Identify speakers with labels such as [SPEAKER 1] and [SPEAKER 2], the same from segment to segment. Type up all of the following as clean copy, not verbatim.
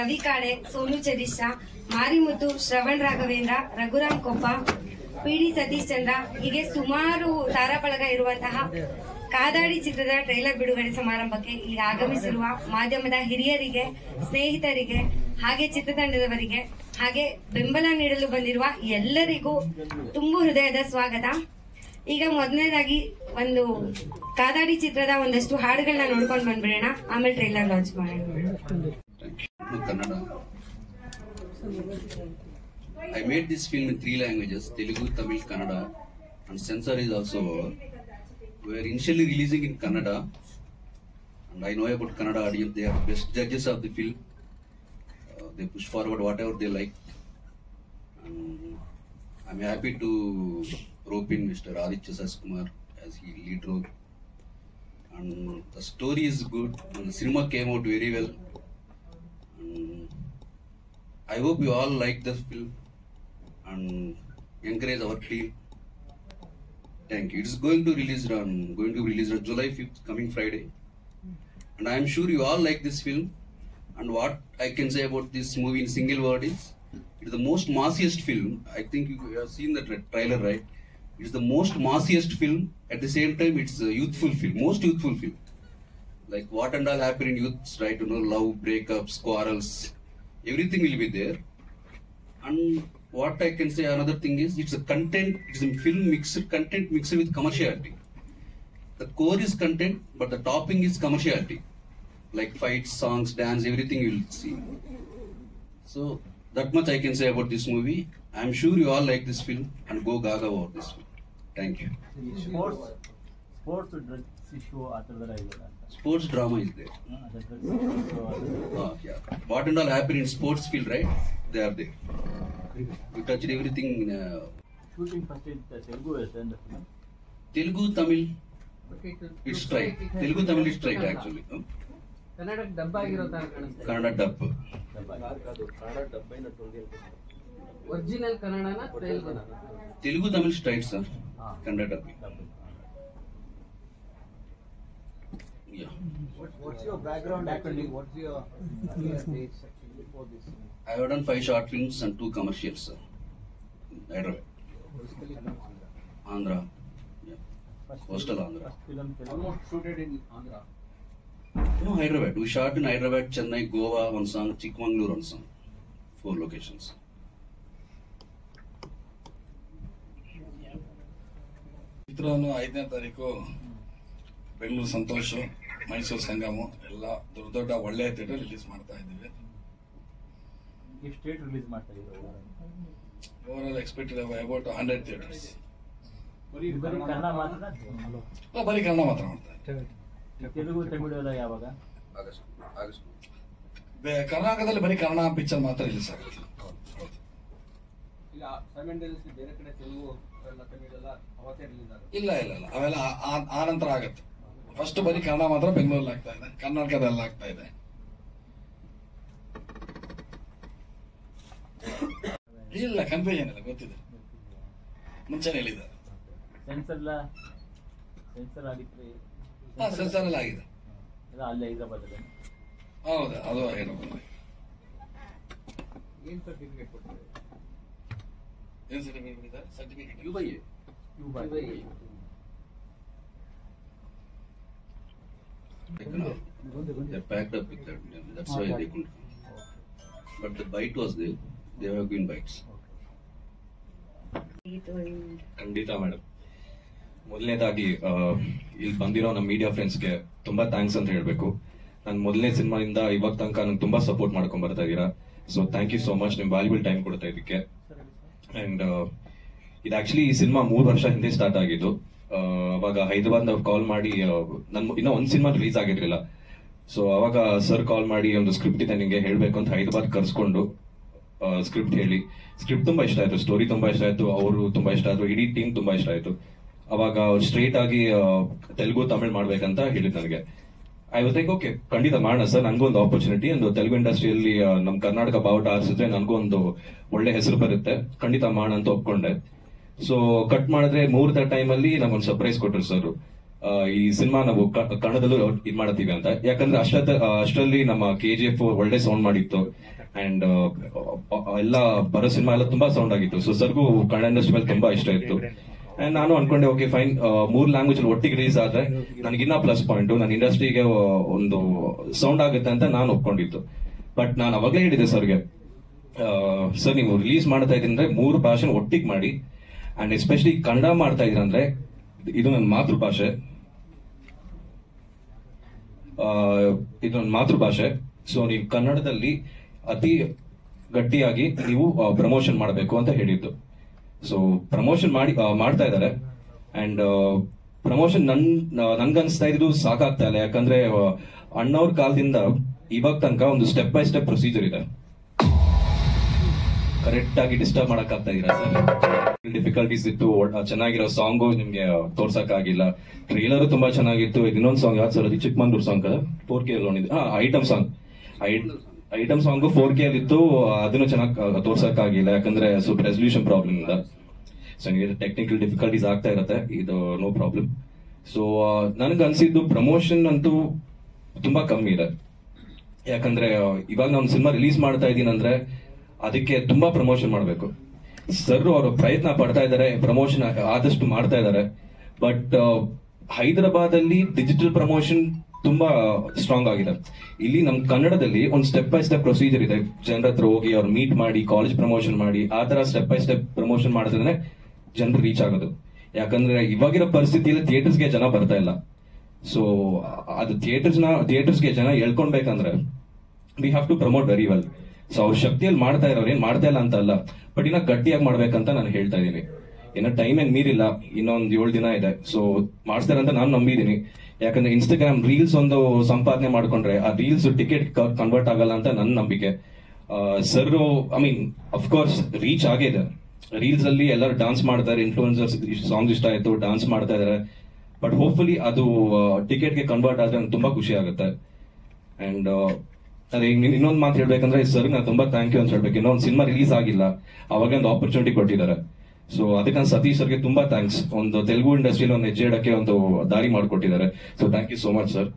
[SPEAKER 1] Ravi Kale, Sonu Charishta, Marimuthu, Shravan Raghavendra, Raghuram Koppa, PD Satish Chandra ಹೀಗೆ ಸುಮಾರು ತಾರಾಬಳಗ ಇರುವಂತಹ ಕಾದಾಡಿ ಚಿತ್ರದ ಟ್ರೈಲರ್ ಬಿಡುಗಡೆ ಸಮಾರಂಭಕ್ಕೆ ಇಲ್ಲಿ ಆಗಮಿಸಿರುವ ಮಾಧ್ಯಮದ ಹಿರಿಯರಿಗೆ, ಸ್ನೇಹಿತರಿಗೆ, ಹಾಗೆ ಚಿತ್ರತಂಡದವರಿಗೆ, ಹಾಗೆ ಬೆಂಬಲ ನೀಡಲು ಬಂದಿರುವ ಎಲ್ಲರಿಗೂ ತುಂಬು ಹೃದಯದ ಸ್ವಾಗತ. ಈಗ ಮೊದಲನೇದಾಗಿ ಒಂದು ಕಾದಾಡಿ ಚಿತ್ರದ ಒಂದಷ್ಟು ಹಾಡುಗಳನ್ನ ನೋಡ್ಕೊಂಡು ಬಂದ್ಬಿಡೋಣ, ಆಮೇಲೆ ಟ್ರೈಲರ್ ಲಾಂಚ್ ಮಾಡೋಣ.
[SPEAKER 2] Kannada. I made this film in 3 languages, Telugu, Tamil, Kannada, and censor is also over. We were initially releasing in Kannada, and I know about Kannada audience, they are best judges of the film. They push forward whatever they like. And I'm happy to rope in Mr. Aditya Saskumar as he lead role. And the story is good, and the cinema came out very well. And I hope you all like this film and encourage our team. Thank you. It's going to be released on July 5th, coming Friday. And I am sure you all like this film. And what I can say about this movie in single word is, it's the most massiest film. I think you have seen the trailer, right? It's the most massiest film. At the same time, it's a youthful film, most youthful film. Like what and all happen in youths, right? You know, love, breakups, quarrels, everything will be there. And what I can say, another thing is, it's a film content mixed with commerciality. The core is content, but the topping is commerciality. Like fights, songs, dance, everything you will see. So that much I can say about this movie. I am sure you all like this film and go gaga about this film. Thank you.
[SPEAKER 3] Sports drugs issue
[SPEAKER 2] Sports drama is there. Yeah. What and all happen in sports field, right? They are there. We touched everything.
[SPEAKER 3] Shooting first in Telugu and the film.
[SPEAKER 2] Telugu, Tamil. It's straight. Telugu, Tamil is straight actually.
[SPEAKER 4] Kannada ಡಬ್ಬ ಆಗಿರೋ ತರ ಕಾಣುತ್ತೆ.
[SPEAKER 2] Kannada dub.
[SPEAKER 4] Original ಕನ್ನಡನ ತೆಲುಗುನ?
[SPEAKER 2] Telugu, Tamil straight, sir. Kannada dub. Yeah.
[SPEAKER 5] What's your background actually? What's your dates actually before this?
[SPEAKER 2] I have done 5 short films and 2 commercials, sir. Hyderabad. Andhra. Yeah. Coastal Andhra.
[SPEAKER 5] Almost shooted in Andhra.
[SPEAKER 2] No, Hyderabad. We shot in Hyderabad, Chennai, Goa, one song, Chikmagalur, one song. 4 locations.
[SPEAKER 6] ಚಿತ್ರವನ್ನು 5ನೇ ತಾರೀಕು ಬೆಂಗಳೂರು ಸಂತೋಷ್, ಮೈಸೂರು ಸಂಗಮ ಎಲ್ಲ ದೊಡ್ಡ ದೊಡ್ಡ ಒಳ್ಳೆಯ theatre release ಮಾಡ್ತಾ ಇದ್ದೀವಿ.
[SPEAKER 3] State release ಮಾಡ್ತಾ ಇದ್ದೀವಿ.
[SPEAKER 6] Over expected about 100 theatres.
[SPEAKER 3] ಬರೀ ಕನ್ನಡ ಮಾತ್ರ?
[SPEAKER 6] ಬರೀ ಕನ್ನಡ ಮಾತ್ರ ಮಾಡ್ತಾ ಇದ್ದೀವಿ.
[SPEAKER 3] ತೆಲುಗು, ತಮಿಳು ಎಲ್ಲ ಯಾವಾಗ?
[SPEAKER 2] ಆಗಸ್ಟ್.
[SPEAKER 6] ಕರ್ನಾಟಕದಲ್ಲಿ ಬರೀ ಕನ್ನಡ ಪಿಕ್ಚರ್ ಮಾತ್ರ ರಿಲೀಸ್ ಆಗುತ್ತೆ. ಇಲ್ಲ ಅವೆಲ್ಲ ಆ ನಂತರ ಆಗುತ್ತೆ. ಫಸ್ಟ್ ಬರೀ ಕನ್ನಡ ಮಾತ್ರ ಬೆಂಗಳೂರಲ್ಲಿ ಆಗ್ತಾ ಇದೆ, ಕರ್ನಾಟಕದಲ್ಲಿ ಆಗ್ತಾ ಇದೆ. ಇಲ್ಲ ಕನ್ಫ್ಯೂಷನ್ ಇಲ್ಲ, ಗೊತ್ತಿದೆ, ಮುಂಚೆನೆ ಹೇಳಿದ್ದಾರೆ.
[SPEAKER 3] ಸೆನ್ಸರ್ ಆಗಿದ್ರೆ
[SPEAKER 6] ಸೆನ್ಸರ್ ಎಲ್ಲ ಆಗಿದೆ.
[SPEAKER 3] ಅಲ್ಲೇ ಹೈದರಾಬಾದ್ ಅಲ್ಲಿ.
[SPEAKER 6] ಹೌದಾ, ಅದು ಹೈದರಾಬಾದ್.
[SPEAKER 5] ಏನ್ ಸರ್ಟಿಫಿಕೇಟ್ ಕೊಡ್ತಾರೆ?
[SPEAKER 6] ಏನ್ ಸರ್ಟಿಫಿಕೇಟ್ ಕೊಡ್ತಾರೆ? ಸರ್ಟಿಫಿಕೇಟ್
[SPEAKER 4] ಯುಬೈ.
[SPEAKER 2] They packed up with that. That's why they couldn't come. But the bite was there. There have been bites.
[SPEAKER 7] ಖಂಡಿತ ಮೇಡಮ್. ಮೊದಲನೇದಾಗಿ ಇಲ್ಲಿ ಬಂದಿರೋ ನಮ್ಮ ಮೀಡಿಯಾ ಫ್ರೆಂಡ್ಸ್ಗೆ ತುಂಬಾ ಥ್ಯಾಂಕ್ಸ್ ಅಂತ ಹೇಳ್ಬೇಕು. ನಾನು ಮೊದಲನೇ ಸಿನಿಮಾದಿಂದ ಇವಾಗ ತನಕ ನಂಗೆ ತುಂಬಾ ಸಪೋರ್ಟ್ ಮಾಡ್ಕೊಂಡ್ ಬರ್ತಾ ಇದ್ದೀರಾ. So thank you so much, ನಿಮ್ ವ್ಯಾಲ್ಯೂಬಲ್ ಟೈಮ್ ಕೊಡ್ತಾ ಇದಕ್ಕೆ. ಅಂಡ್ ಇದು ಆಕ್ಚುಲಿ ಈ ಸಿನಿಮಾ 3 ವರ್ಷ ಹಿಂದೆ ಸ್ಟಾರ್ಟ್ ಆಗಿದ್ದು. ಅವಾಗ ಹೈದರಾಬಾದ್ ಕಾಲ್ ಮಾಡಿ, ಇನ್ನೂ ಒಂದು ಸಿನಿಮಾ ರಿಲೀಸ್ ಆಗಿರ್ಲಿಲ್ಲ. ಸೊ ಅವಾಗ ಸರ್ ಕಾಲ್ ಮಾಡಿ ಒಂದು ಸ್ಕ್ರಿಪ್ಟ್ ಇದೆ ನಿಂಗೆ ಹೇಳ್ಬೇಕು ಅಂತ ಹೈದರಾಬಾದ್ ಕರ್ಸ್ಕೊಂಡು ಸ್ಕ್ರಿಪ್ಟ್ ಹೇಳಿ, ಸ್ಕ್ರಿಪ್ಟ್ ತುಂಬಾ ಇಷ್ಟ ಆಯ್ತು, ಸ್ಟೋರಿ ತುಂಬಾ ಇಷ್ಟ ಆಯ್ತು, ಅವರು ತುಂಬಾ ಇಷ್ಟ ಆಯ್ತು, ಇಡೀ ಟೀಮ್ ತುಂಬಾ ಇಷ್ಟ ಆಯ್ತು. ಅವಾಗ ಅವ್ರು ಸ್ಟ್ರೇಟ್ ಆಗಿ ತೆಲುಗು ತಮಿಳ್ ಮಾಡ್ಬೇಕಂತ ಹೇಳಿದ್ ನನಗೆ. ಐ ವಾಸ್ ಲೈಕ್ ಓಕೆ, ಖಂಡಿತ ಮಾಡೋಣ ಸರ್, ನನಗೂ ಒಂದು ಆಪರ್ಚುನಿಟಿ, ಒಂದು ತೆಲುಗು ಇಂಡಸ್ಟ್ರಿಯಲ್ಲಿ ನಮ್ ಕರ್ನಾಟಕ ಬಾವುಟ ಆರಿಸಿದ್ರೆ ನನಗೂ ಒಂದು ಒಳ್ಳೆ ಹೆಸರು ಬರುತ್ತೆ, ಖಂಡಿತ ಮಾಡೋಣ ಅಂತ ಒಪ್ಕೊಂಡೆ. ಸೊ ಕಟ್ ಮಾಡಿದ್ರೆ ಮುಹೂರ್ತ ಟೈಮಲ್ಲಿ ನಮ್ಗೊಂದು ಸರ್ಪ್ರೈಸ್ ಕೊಟ್ರು ಸರ್, ಈ ಸಿನಿಮಾ ನಾವು ಕನ್ನಡದಲ್ಲೂ ಇದ್ ಮಾಡತ್ತೀವಿ ಅಂತ. ಯಾಕಂದ್ರೆ ಅಷ್ಟರಲ್ಲಿ ನಮ್ಮ KGF ಒಳ್ಳೆ ಸೌಂಡ್ ಮಾಡಿತ್ತು. ಅಂಡ್ ಎಲ್ಲ ಬರೋ ಸಿನಿಮಾ ಎಲ್ಲ ತುಂಬಾ ಸೌಂಡ್ ಆಗಿತ್ತು. ಸೊ ಸರ್ಗೂ ಕನ್ನಡ ಇಂಡಸ್ಟ್ರಿ ಮೇಲೆ ತುಂಬಾ ಇಷ್ಟ ಇತ್ತು. ಅಂಡ್ ನಾನು ಅನ್ಕೊಂಡೆ ಓಕೆ ಫೈನ್, 3 ಲ್ಯಾಂಗ್ವೇಜ್ ಒಟ್ಟಿಗೆ ರಿಲೀಸ್ ಆದ್ರೆ ನನಗಿನ್ನ ಪ್ಲಸ್ ಪಾಯಿಂಟ್, ನನ್ನ ಇಂಡಸ್ಟ್ರಿಗೆ ಒಂದು ಸೌಂಡ್ ಆಗುತ್ತೆ ಅಂತ ನಾನು ಒಪ್ಕೊಂಡಿತ್ತು. ಬಟ್ ನಾನು ಅವಾಗಲೇ ಹೇಳಿದೆ ಸರ್ಗೆ, ಸರ್ ನೀವು ರಿಲೀಸ್ ಮಾಡ್ತಾ ಇದ್ದೀನಿ ಅಂದ್ರೆ 3 ಭಾಷೆ ಒಟ್ಟಿಗೆ ಮಾಡಿ, ಅಂಡ್ ಎಸ್ಪೆಷಲಿ ಕನ್ನಡ ಮಾಡ್ತಾ ಇದೀರ ಅಂದ್ರೆ ಇದು ನನ್ನ ಮಾತೃಭಾಷೆ, ಸೊ ನೀವು ಕನ್ನಡದಲ್ಲಿ ಅತಿ ಗಟ್ಟಿಯಾಗಿ ನೀವು ಪ್ರಮೋಷನ್ ಮಾಡಬೇಕು ಅಂತ ಹೇಳಿದ್ದು. ಸೊ ಪ್ರಮೋಷನ್ ಮಾಡ್ತಾ ಇದ್ದಾರೆ. ಅಂಡ್ ಪ್ರಮೋಷನ್ ನನ್ಗನ್ಸ್ತಾ ಇದ್ದು ಸಾಕಾಗ್ತಾ ಇಲ್ಲ. ಯಾಕಂದ್ರೆ ಅಣ್ಣವ್ರ ಕಾಲದಿಂದ ಇವಾಗ ತನಕ ಒಂದು ಸ್ಟೆಪ್ ಬೈ ಸ್ಟೆಪ್ ಪ್ರೊಸೀಜರ್ ಇದೆ. ಕರೆಕ್ಟ್ ಆಗಿ ಡಿಸ್ಟರ್ಬ್ ಮಾಡಕ್ ಆಗ್ತಾ ಇದೀರಾ ಸರ್? ಡಿಫಿಕಲ್ಟೀಸ್ ಇತ್ತು. ಚೆನ್ನಾಗಿರೋ ಸಾಂಗು ನಿಮ್ಗೆ ತೋರ್ಸಕ್ ಆಗಿಲ್ಲ. ಟ್ರೇಲರ್ ತುಂಬಾ ಚೆನ್ನಾಗಿತ್ತು. ಇನ್ನೊಂದು ಸಾಂಗ್ ಯಾವ್ದು ಸರ್? ಅದು ಚಿಕ್ಕಮಂಗ್ಳೂರ್ ಸಾಂಗ್ ಅದ 4K ಐಟಮ್ ಸಾಂಗ್ 4K ಅಲ್ಲಿ ಇತ್ತು. ಅದನ್ನು ಚೆನ್ನಾಗಿ ತೋರ್ಸಕ್ ಆಗಿಲ್ಲ, ಯಾಕಂದ್ರೆ ಸ್ವಲ್ಪ ರೆಸಲ್ಯೂಷನ್ ಪ್ರಾಬ್ಲಮ್ ಇಂದ. ಸೊ ಟೆಕ್ನಿಕಲ್ ಡಿಫಿಕಲ್ಟೀಸ್ ಆಗ್ತಾ ಇರತ್ತೆ, ಇದು ನೋ ಪ್ರಾಬ್ಲಮ್. ಸೊ ನನಗೆ ಅನ್ಸಿದ್ದು ಪ್ರಮೋಷನ್ ಅಂತೂ ತುಂಬಾ ಕಮ್ಮಿ ಇದೆ. ಯಾಕಂದ್ರೆ ಇವಾಗ ನಾನು ಸಿನಿಮಾ ರಿಲೀಸ್ ಮಾಡ್ತಾ ಇದ್ದೀನಿ ಅಂದ್ರೆ ಅದಕ್ಕೆ ತುಂಬಾ ಪ್ರಮೋಷನ್ ಮಾಡಬೇಕು. ಸರ್ ಅವರು ಪ್ರಯತ್ನ ಪಡ್ತಾ ಇದ್ದಾರೆ, ಪ್ರಮೋಷನ್ ಆದಷ್ಟು ಮಾಡ್ತಾ ಇದ್ದಾರೆ. ಬಟ್ ಹೈದರಾಬಾದ್ ಅಲ್ಲಿ ಡಿಜಿಟಲ್ ಪ್ರಮೋಷನ್ ತುಂಬಾ ಸ್ಟ್ರಾಂಗ್ ಆಗಿದೆ. ಇಲ್ಲಿ ನಮ್ ಕನ್ನಡದಲ್ಲಿ ಒಂದು ಸ್ಟೆಪ್ ಬೈ ಸ್ಟೆಪ್ ಪ್ರೊಸೀಜರ್ ಇದೆ. ಜನರ ಹತ್ರ ಹೋಗಿ ಅವ್ರು ಮೀಟ್ ಮಾಡಿ, ಕಾಲೇಜ್ ಪ್ರಮೋಷನ್ ಮಾಡಿ, ಆ ತರ ಸ್ಟೆಪ್ ಬೈ ಸ್ಟೆಪ್ ಪ್ರಮೋಷನ್ ಮಾಡಿದ್ರೆ ಜನರು ರೀಚ್ ಆಗೋದು. ಯಾಕಂದ್ರೆ ಇವಾಗಿರೋ ಪರಿಸ್ಥಿತಿಯಲ್ಲಿ ಥಿಯೇಟರ್ಸ್ಗೆ ಜನ ಬರ್ತಾ ಇಲ್ಲ. ಸೊ ಅದು ಥಿಯೇಟರ್ಸ್ಗೆ ಜನ ಹೇಳ್ಕೊಳ್ಬೇಕಂದ್ರೆ we have to promote very well. So ಅವ್ರ ಶಕ್ತಿಯಲ್ಲಿ ಮಾಡ್ತಾ ಇರೋರು ಏನ್ ಮಾಡ್ತಾ ಇಲ್ಲ ಅಂತ ಅಲ್ಲ, ಬಟ್ ಇನ್ನ ಗಟ್ಟಿಯಾಗಿ ಮಾಡ್ಬೇಕಂತ ನಾನು ಹೇಳ್ತಾ ಇದ್ದೀನಿ. ಇನ್ನ ಟೈಮ್ ಏನ್ ಮೀರಿಲ್ಲ, ಇನ್ನೊಂದ್ 7 ದಿನ ಇದೆ. ಸೊ ಮಾಡ್ತಾರೆ ಅಂತ ನಾನು ನಂಬಿದೀನಿ. ಯಾಕಂದ್ರೆ ಇನ್ಸ್ಟಾಗ್ರಾಮ್ ರೀಲ್ಸ್ ಒಂದು ಸಂಪಾದನೆ ಮಾಡ್ಕೊಂಡ್ರೆ ಆ ರೀಲ್ಸ್ ಟಿಕೆಟ್ ಕನ್ವರ್ಟ್ ಆಗಲ್ಲ ಅಂತ ನನ್ನ ನಂಬಿಕೆ. ಸರ್ ಅಫ್ಕೋರ್ಸ್ ರೀಚ್ ಆಗಿದೆ. ರೀಲ್ಸ್ ಅಲ್ಲಿ ಎಲ್ಲರೂ ಡಾನ್ಸ್ ಮಾಡ್ತಾರೆ, ಇನ್ಫ್ಲೂಯೆನ್ಸರ್ಸ್ ಸಾಂಗ್ಸ್ ಇಷ್ಟ ಆಯ್ತು, ಡಾನ್ಸ್ ಮಾಡ್ತಾ ಇದಾರೆ. ಬಟ್ ಹೋಪ್ಫುಲಿ ಅದು ಟಿಕೆಟ್ಗೆ ಕನ್ವರ್ಟ್ ಆದ್ರೆ ನಂಗೆ ತುಂಬಾ ಖುಷಿ ಆಗುತ್ತೆ. ಅಂಡ್ ಅದೇ ಇನ್ನೊಂದು ಮಾತು ಹೇಳ್ಬೇಕಂದ್ರೆ ಸರ್ ನಾನು ತುಂಬಾ ಥ್ಯಾಂಕ್ ಯು ಅಂತ ಹೇಳ್ಬೇಕು. ಇನ್ನೊಂದು ಸಿನಿಮಾ ರಿಲೀಸ್ ಆಗಿಲ್ಲ, ಅವಾಗ ಒಂದು ಆಪರ್ಚುನಿಟಿ ಕೊಟ್ಟಿದ್ದಾರೆ. ಸೊ ಅದಕ್ಕೆ ನಾನು ಸತೀಶ್ ಸರ್ಗೆ ತುಂಬಾ ಥ್ಯಾಂಕ್ಸ್. ಒಂದು ತೆಲುಗು ಇಂಡಸ್ಟ್ರಿಯಲ್ಲಿ ಒಂದು ಹೆಜ್ಜೆ ಇಡಕ್ಕೆ ಒಂದು ದಾರಿ ಮಾಡಿಕೊಟ್ಟಿದ್ದಾರೆ. So thank you so much sir.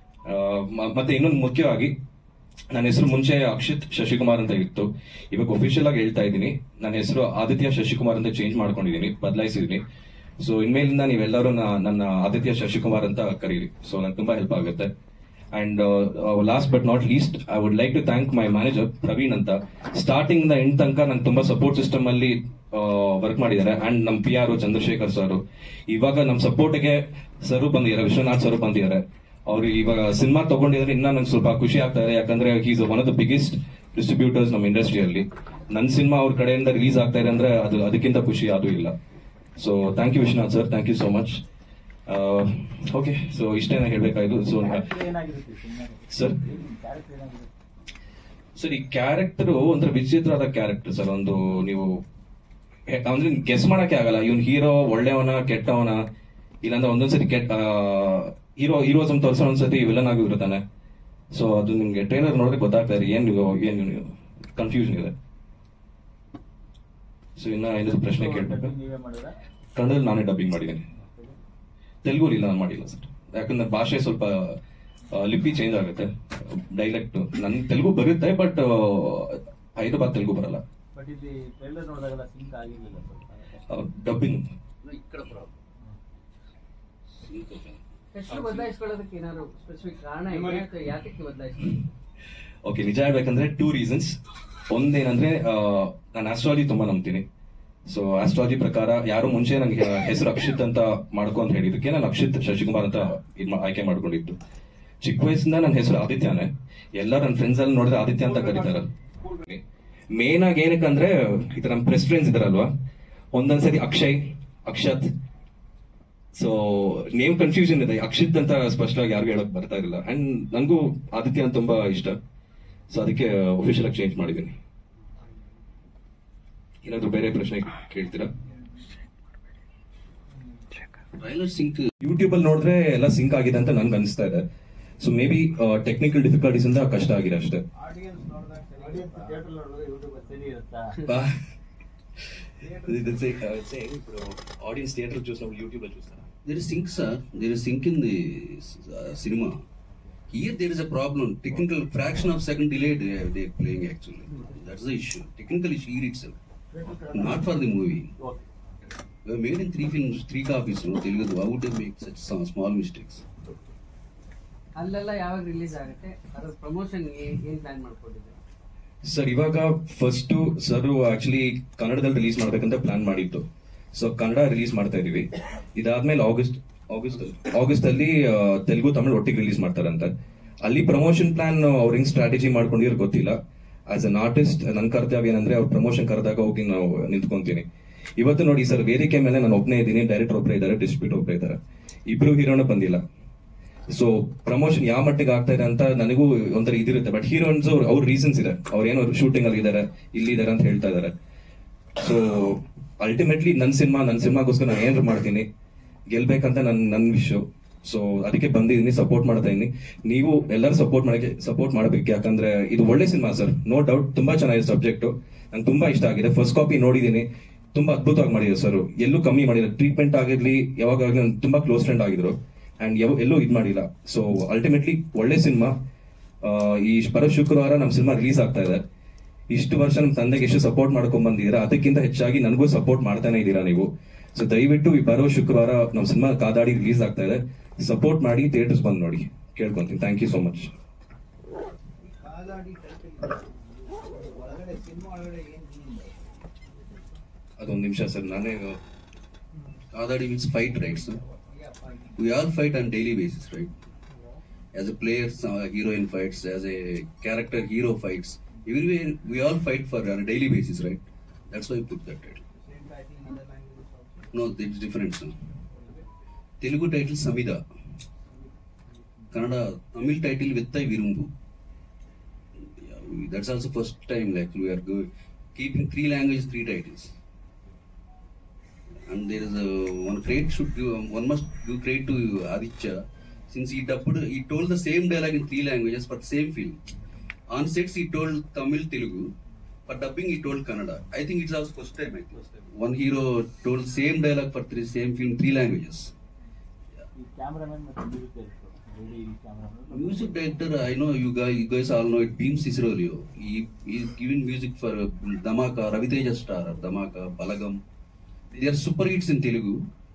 [SPEAKER 7] ಮತ್ತೆ ಇನ್ನೊಂದು ಮುಖ್ಯವಾಗಿ, ನನ್ನ ಹೆಸರು ಮುಂಚೆ ಅಕ್ಷಿತ್ ಶಶಿಕುಮಾರ್ ಅಂತ ಇತ್ತು. ಇವಾಗ ಒಫಿಷಿಯಲ್ ಆಗಿ ಹೇಳ್ತಾ ಇದ್ದೀನಿ, ನನ್ನ ಹೆಸರು ಆದಿತ್ಯ ಶಶಿಕುಮಾರ್ ಅಂತ ಚೇಂಜ್ ಮಾಡ್ಕೊಂಡಿದ್ದೀನಿ, ಬದಲಾಯಿಸಿದೀನಿ. ಸೊ ಇನ್ಮೇಲಿಂದ ನೀವೆಲ್ಲರೂ ನನ್ನ ಆದಿತ್ಯ ಶಶಿಕುಮಾರ್ ಅಂತ ಕರೀರಿ. ಸೊ ನಂಗೆ ತುಂಬಾ ಹೆಲ್ಪ್ ಆಗುತ್ತೆ. And last but not least, I would like to thank my manager Praveen ಅಂತ. ಸ್ಟಾರ್ಟಿಂಗ್ ಇಂದ ಎಂಡ್ ತನಕ ನಂಗೆ ತುಂಬಾ ಸಪೋರ್ಟ್ ಸಿಸ್ಟಮ್ ಅಲ್ಲಿ ವರ್ಕ್ ಮಾಡಿದ್ದಾರೆ. ಅಂಡ್ ನಮ್ಮ PR ಚಂದ್ರಶೇಖರ್ ಸರ್, ಇವಾಗ ನಮ್ಮ ಸಪೋರ್ಟ್ಗೆ ಸರ್ ಬಂದಿದ್ದಾರೆ, ವಿಶ್ವನಾಥ್ ಸರ್ ಬಂದಿದ್ದಾರೆ. ಅವ್ರು ಇವಾಗ ಸಿನಿಮಾ ತಗೊಂಡಿದ್ರೆ ಇನ್ನ ನಂಗೆ ಸ್ವಲ್ಪ ಖುಷಿ ಆಗ್ತಾ ಇದೆ. ಯಾಕಂದ್ರೆ is one of the biggest distributors ನಮ್ಮ ಇಂಡಸ್ಟ್ರಿಯಲ್ಲಿ. ನನ್ನ ಸಿನಿಮಾ ಅವ್ರ ಕಡೆಯಿಂದ ರಿಲೀಸ್ ಆಗ್ತಾ ಇದೆ ಅಂದ್ರೆ ಅದಕ್ಕಿಂತ ಖುಷಿ ಅದು ಇಲ್ಲ. So thank you Vishwanath sir, thank you so much. Okay, so ಇಷ್ಟೇನ ಹೇಳ್ಬೇಕಾಯ್ತು. ಸೊ ಸರ್ ಈ ಕ್ಯಾರೆಕ್ಟರ್ ಒಂಥರ ವಿಚಿತ್ರವಾದ ಕ್ಯಾರೆಕ್ಟರ್ ಸರ್. ಒಂದು ನೀವು ಅಂದ್ರೆ ಗೆಸ್ ಮಾಡಕ್ಕೆ ಆಗಲ್ಲ, ಇವನ್ ಹೀರೋ ಒಳ್ಳೆಯವನ ಕೆಟ್ಟವನ, ಇಲ್ಲಾಂದ್ರೆ ಒಂದೊಂದ್ಸತಿ ಹೀರೋಸಮ್ ತೋರಿಸೋ ಒಂದ್ಸತಿ ವಿಲನ್ ಆಗಿ ಇರುತ್ತಾನೆ. ಸೊ ಅದು ನಿಮ್ಗೆ ಟ್ರೈಲರ್ ನೋಡಿದ್ರೆ ಗೊತ್ತಾಗ್ತಾ ಇದೆ ಏನ್ ಕನ್ಫ್ಯೂಷನ್ ಇದೆ. ಸೊ ಇನ್ನ ಏನಾದ್ರು ಪ್ರಶ್ನೆ ಕೇಳ್ಬೇಕು? ಕನ್ನಡದಲ್ಲಿ ನಾನೇ ಡಬ್ಬಿಂಗ್ ಮಾಡಿದ್ದೀನಿ, ತೆಲುಗುಲಿ ನಾನು ಮಾಡಿಲ್ಲ ಸರ್. ಯಾಕಂದ್ರೆ ಭಾಷೆ ಸ್ವಲ್ಪ ಲಿಪಿ ಚೇಂಜ್ ಆಗುತ್ತೆ, ಡೈಲೆಕ್ಟ್. ನನ್ ತೆಲುಗು ಬರುತ್ತೆ, ಬಟ್ ಹೈದರಾಬಾದ್ ತೆಲುಗು ಬರಲ್ಲ. ಡಬ್ಬಿಂಗ್
[SPEAKER 4] ಬದಲಾಯಿಸ್ಕೊಳ್ಳೋದಕ್ಕೆ ಏನಾದ್ರು ಸ್ಪೆಸಿಫಿಕ್ ಕಾರಣ ಇದೆ ಅಥವಾ ಯಾಕೆ ಬದಲಾಯಿಸ್ಕೊಳ್ಳಿ?
[SPEAKER 7] ಓಕೆ, ನಿಜ ಹೇಳ್ಬೇಕಂದ್ರೆ 2 ರೀಸನ್ಸ್. ಒಂದೇನಂದ್ರೆ ನಾನು ಆಸ್ಟ್ರಾಲಜಿ ತುಂಬಾ ನಂಬ್ತೀನಿ. ಸೊ ಆಸ್ಟ್ರಾಲಜಿ ಪ್ರಕಾರ ಯಾರು ಮುಂಚೆ ನನಗೆ ಹೆಸರು ಅಕ್ಷಿತ್ ಅಂತ ಮಾಡ್ಕೊ ಅಂತ ಹೇಳಿದಕ್ಕೆ ನಾನು ಅಕ್ಷಿತ್ ಶಶಿಕುಮಾರ್ ಅಂತ ಆಯ್ಕೆ ಮಾಡ್ಕೊಂಡಿದ್ದು. ಚಿಕ್ಕ ವಯಸ್ಸಿಂದ ನನ್ನ ಹೆಸರು ಆದಿತ್ಯನೇ. ಎಲ್ಲ ನನ್ನ ಫ್ರೆಂಡ್ಸ್ ಅಲ್ಲಿ ನೋಡಿದ್ರೆ ಆದಿತ್ಯ ಅಂತ ಕರೀತಾರೆ. ಮೇನ್ ಆಗಿ ಏನಕ್ಕಂದ್ರೆ ಇದು ನಮ್ಮ ಪ್ರೆಸ್ ಫ್ರೆಂಡ್ಸ್ ಇದಾರಲ್ವಾ, ಒಂದೊಂದ್ಸರಿ Akshay, Akshat, so name confusion ಇದೆ. ಅಕ್ಷಿತ್ ಅಂತ ಸ್ಪಷ್ಟವಾಗಿ ಯಾರಿಗೂ ಹೇಳಕ್ ಬರ್ತಾ ಇರಲಿಲ್ಲ. ಅಂಡ್ ನನಗೂ ಆದಿತ್ಯ ಅಂತ ತುಂಬಾ ಇಷ್ಟ. ಸೊ ಅದಕ್ಕೆ ಅಫಿಷಿಯಲ್ ಆಗಿ ಚೇಂಜ್ ಮಾಡಿದ್ದೀನಿ. ಏನಾದ್ರು ಬೇರೆ ಪ್ರಶ್ನೆ ಕೇಳ್ತೀರಾ? ಯೂಟ್ಯೂಬ್ ಅಲ್ಲಿ ನೋಡಿದ್ರೆ ಎಲ್ಲ ಸಿಂಕ್ ಆಗಿದೆ ಅಂತ ನನ್ಗೆ ಅನಿಸ್ತಾ ಇದೆ. So maybe technical difficulties ಇಂದ ಕಷ್ಟ ಆಗಿದೆ ಅಷ್ಟೇ. ಆಡಿಯನ್ಸ್ ಥಿಯೇಟರ್ చూసినప్పుడు యూట్యూబ్ లో చూస్తారా?
[SPEAKER 2] There is sync, sir. There is sync in the cinema. Here there is a problem. Technical fraction of second delay they are playing actually. That's the issue. Technical issue here itself. Not for the movie.
[SPEAKER 3] Okay.
[SPEAKER 2] We have made in 3 films, 3 copies. No, Telugu. How would they make such small mistakes?
[SPEAKER 4] ಅಲ್ಲೆಲ್ಲ ಯಾವಾಗ release ಆಗುತ್ತೆ ಅದ್ರ promotion ಏನ್ plan ಮಾಡ್ಕೊಂಡಿದ್ದೀರಾ?
[SPEAKER 7] Sir ಇವಾಗ first sir actually ಕನ್ನಡದಲ್ಲಿ release ಮಾಡ್ಬೇಕಂತ plan ಮಾಡಿತ್ತು. ಸೊ ಕನ್ನಡ ರಿಲೀಸ್ ಮಾಡ್ತಾ ಇದೀವಿ. ಇದಾದ್ಮೇಲೆ ಆಗಸ್ಟ್ ಅಲ್ಲಿ ತೆಲುಗು ತಮಿಳು ಒಟ್ಟಿಗೆ ರಿಲೀಸ್ ಮಾಡ್ತಾರಂತೆ. ಅಲ್ಲಿ ಪ್ರಮೋಷನ್ ಪ್ಲಾನ್ ಅವ್ರ ಹೆಂಗ್ ಸ್ಟ್ರಾಟಜಿ ಮಾಡ್ಕೊಂಡಿರೋ ಗೊತ್ತಿಲ್ಲ. ಆಸ್ ಅನ್ ಆರ್ಟಿಸ್ಟ್ ನನ್ನ ಕರ್ತವ್ಯ ಏನಂದ್ರೆ ಅವ್ರ ಪ್ರಮೋಷನ್ ಕರೆದಾಗ ಹೋಗಿ ನಾವು ನಿಂತ್ಕೊಂತೀನಿ. ಇವತ್ತು ನೋಡಿ ಸರ್, ವೇದಿಕೆ ಮೇಲೆ ನಾನು ಒಬ್ಬನೇ ಇದ್ದೀನಿ, ಡೈರೆಕ್ಟರ್ ಒಬ್ಬರೇ ಇದ್ದಾರೆ, ಡಿಸ್ಟ್ರಿಬ್ಯೂಟರ್ ಒಬ್ಬರೇ ಇದ್ದಾರೆ, ಇಬ್ರು ಹೀರೋನ ಬಂದಿಲ್ಲ. ಸೊ ಪ್ರಮೋಷನ್ ಯಾವ ಮಟ್ಟಿಗೆ ಆಗ್ತಾ ಇದೆ ಅಂತ ನನಗೂ ಒಂಥರ ಇದಿರುತ್ತೆ. ಬಟ್ ಹೀರೋಯಿನ್ಸ್ ಅವ್ರ ರೀಸನ್ಸ್ ಇದೆ, ಅವ್ರೇನೋ ಶೂಟಿಂಗ್ ಅಲ್ಲಿ ಇದ್ದಾರೆ, ಇಲ್ಲಿದ್ದಾರೆ ಅಂತ ಹೇಳ್ತಾ ಇದ್ದಾರೆ. ಸೊ ಅಲ್ಟಿಮೇಟ್ಲಿ ನನ್ನ ಸಿನಿಮಾಗೋಸ್ಕರ ನಾನು ಏನಾದ್ರು ಮಾಡ್ತೀನಿ, ಗೆಲ್ಬೇಕಂತ ನನ್ನ ವಿಷಯ. ಸೊ ಅದಕ್ಕೆ ಬಂದಿದ್ದೀನಿ, ಸಪೋರ್ಟ್ ಮಾಡ್ತಾ ಇದೀನಿ. ನೀವು ಎಲ್ಲರೂ ಸಪೋರ್ಟ್ ಮಾಡಬೇಕು. ಯಾಕಂದ್ರೆ ಇದು ಒಳ್ಳೆ ಸಿನಿಮಾ ಸರ್, ನೋ ಡೌಟ್. ತುಂಬಾ ಚೆನ್ನಾಗಿದೆ ಸಬ್ಜೆಕ್ಟ್, ನಂಗೆ ತುಂಬಾ ಇಷ್ಟ ಆಗಿದೆ. ಫಸ್ಟ್ ಕಾಪಿ ನೋಡಿದೀನಿ, ತುಂಬಾ ಅದ್ಭುತವಾಗಿ ಮಾಡಿದ್ರು ಸರ್. ಎಲ್ಲೂ ಕಮ್ಮಿ ಮಾಡಿಲ್ಲ. ಟ್ರೀಟ್ಮೆಂಟ್ ಆಗಿರ್ಲಿ, ಯಾವಾಗಲೂ ತುಂಬಾ ಕ್ಲೋಸ್ ಫ್ರೆಂಡ್ ಆಗಿದ್ರು ಅಂಡ್ ಎಲ್ಲೂ ಇದು ಮಾಡಿಲ್ಲ. ಸೊ ಅಲ್ಟಿಮೇಟ್ಲಿ ಒಳ್ಳೆ ಸಿನಿಮಾ. ಈ ಬರೋ ಶುಕ್ರವಾರ ನಮ್ಮ ಸಿನಿಮಾ ರಿಲೀಸ್ ಆಗ್ತಾ ಇದೆ. ಇಷ್ಟು ವರ್ಷ ನಮ್ಮ ತಂದೆಗೆ ಎಷ್ಟು ಸಪೋರ್ಟ್ ಮಾಡ್ಕೊಂಡ್ ಬಂದಿದ್ದೀರಾ, ಅದಕ್ಕಿಂತ ಹೆಚ್ಚಾಗಿ ನನಗೂ ಸಪೋರ್ಟ್ ಮಾಡ್ತಾನೆ ಇದ್ದೀರಾ ನೀವು. ಸೊ ದಯವಿಟ್ಟು ಈ ಬರೋ ಶುಕ್ರವಾರ ನಮ್ಮ ಸಿನಿಮಾ ಕಾದಾಡಿ ರಿಲೀಸ್ ಆಗ್ತಾ ಇದೆ. ಸಪೋರ್ಟ್ ಮಾಡಿ, ಥಿಯೇಟರ್ಸ್ ಬಂದು ನೋಡಿ ಕೇಳ್ಕೊಂತೀನಿ. Thank you so much. ಅದೊಂದು ನಿಮಿಷ ಸರ್, ನಾನೇ
[SPEAKER 2] Kadadi means fight, right, sir? We all fight on daily basis, right? As a player, heroine fights. As a character, hero fights. Everywhere, we all fight for on a daily basis, right? That's why I put that title.
[SPEAKER 5] Same title in other languages also.
[SPEAKER 2] No, it's different, sir. Telugu title Samida. Kannada, Tamil title Vittai Virumbu. That's also first time, like we are keeping 3 languages, 3 titles. And there is one must give credit to Aditya, since he told the same dialogue in 3 languages for the same film. On sets he told Tamil, Telugu, for dubbing he told Kannada. I think it's also first time. One hero told same dialogue for same film 3 languages.
[SPEAKER 3] ಈ cameraman ಮತ್ತು music director ready cameraman
[SPEAKER 2] Music director, I know you guys all know it, Beam Cicerolio. He is giving music for Dhamaka, Raviteja Star, Dhamaka, Balagam. They are super hits in Telugu.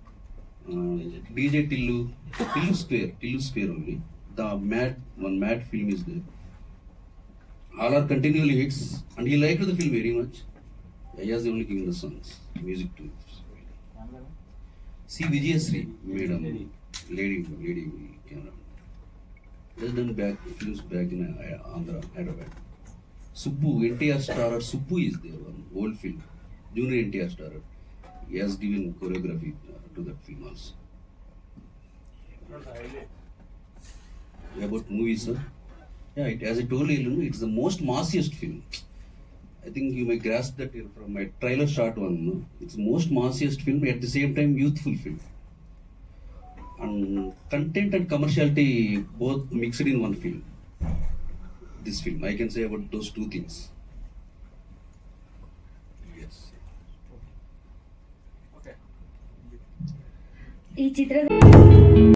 [SPEAKER 2] DJ Tillu Square only. The one mad film is there. All are continually hits, and he liked the film very much. He has only given the songs, music to it.
[SPEAKER 3] Cameraman
[SPEAKER 2] See Vijayasri, madam, lady camera. Has done films back in Andhra, Hyderabad. Subbu, NTR starrer, Subbu is there, one old film. Junior NTR starrer. He has given choreography to that film also. About movies, sir? Yeah, as I told you, it's the most massiest film. I think you may grasp that from my trailer shot one. No? It's the most massiest film, at the same time youthful film. And content and commerciality both mixed in one film. This film, I can say about those 2 things. Yes.
[SPEAKER 3] Okay
[SPEAKER 1] ಈ ಚಿತ್ರದ